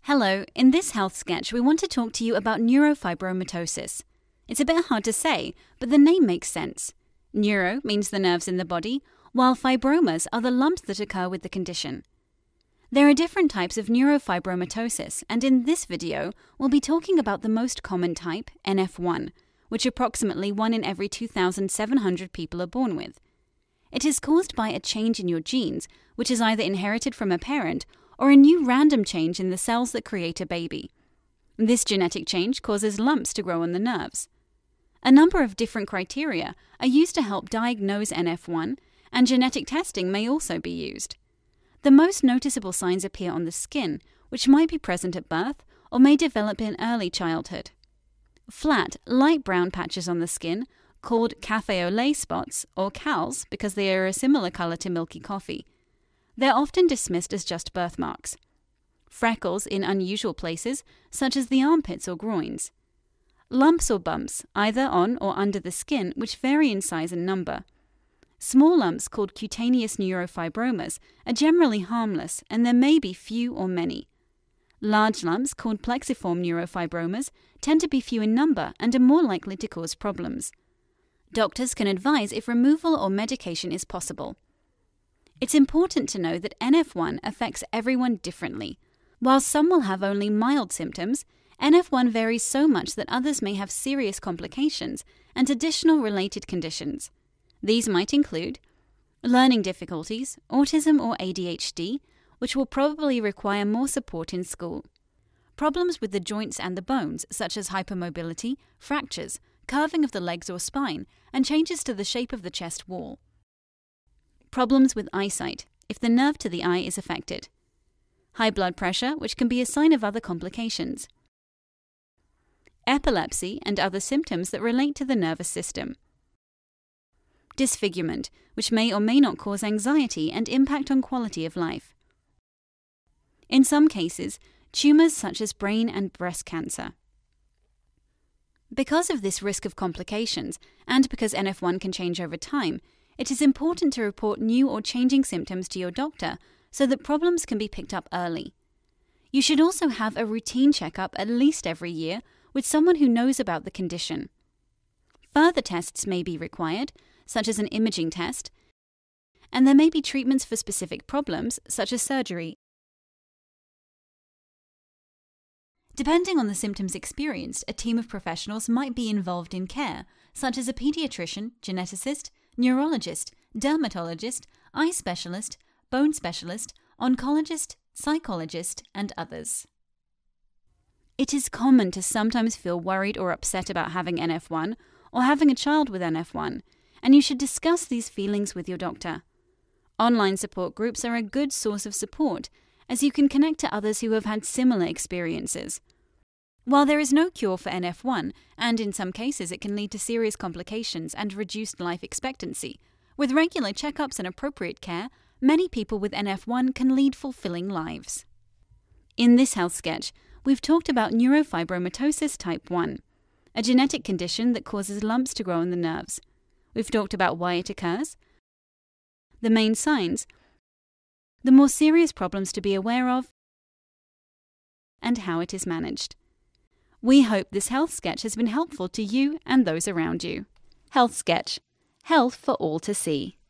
Hello, in this health sketch we want to talk to you about neurofibromatosis. It's a bit hard to say, but the name makes sense. Neuro means the nerves in the body, while fibromas are the lumps that occur with the condition. There are different types of neurofibromatosis, and in this video we'll be talking about the most common type, NF1, which approximately 1 in every 2,700 people are born with. It is caused by a change in your genes, which is either inherited from a parent or a new random change in the cells that create a baby. This genetic change causes lumps to grow on the nerves. A number of different criteria are used to help diagnose NF1, and genetic testing may also be used. The most noticeable signs appear on the skin, which might be present at birth or may develop in early childhood. Flat, light brown patches on the skin, called café au lait spots, or CALs because they are a similar color to milky coffee. They're often dismissed as just birthmarks. Freckles in unusual places, such as the armpits or groins. Lumps or bumps, either on or under the skin, which vary in size and number. Small lumps called cutaneous neurofibromas are generally harmless, and there may be few or many. Large lumps, called plexiform neurofibromas, tend to be few in number and are more likely to cause problems. Doctors can advise if removal or medication is possible. It's important to know that NF1 affects everyone differently. While some will have only mild symptoms, NF1 varies so much that others may have serious complications and additional related conditions. These might include learning difficulties, autism or ADHD, which will probably require more support in school. Problems with the joints and the bones, such as hypermobility, fractures, curving of the legs or spine, and changes to the shape of the chest wall. Problems with eyesight, if the nerve to the eye is affected. High blood pressure, which can be a sign of other complications. Epilepsy and other symptoms that relate to the nervous system. Disfigurement, which may or may not cause anxiety and impact on quality of life. In some cases, tumors such as brain and breast cancer. Because of this risk of complications, and because NF1 can change over time, it is important to report new or changing symptoms to your doctor so that problems can be picked up early. You should also have a routine checkup at least every year with someone who knows about the condition. Further tests may be required, such as an imaging test, and there may be treatments for specific problems, such as surgery. Depending on the symptoms experienced, a team of professionals might be involved in care, such as a pediatrician, geneticist, neurologist, dermatologist, eye specialist, bone specialist, oncologist, psychologist, and others. It is common to sometimes feel worried or upset about having NF1 or having a child with NF1, and you should discuss these feelings with your doctor. Online support groups are a good source of support, as you can connect to others who have had similar experiences. While there is no cure for NF1, and in some cases it can lead to serious complications and reduced life expectancy, with regular checkups and appropriate care, many people with NF1 can lead fulfilling lives. In this health sketch, we've talked about neurofibromatosis type 1, a genetic condition that causes lumps to grow in the nerves. We've talked about why it occurs, the main signs, the more serious problems to be aware of, and how it is managed. We hope this health sketch has been helpful to you and those around you. HealthSketch. Health for all to see.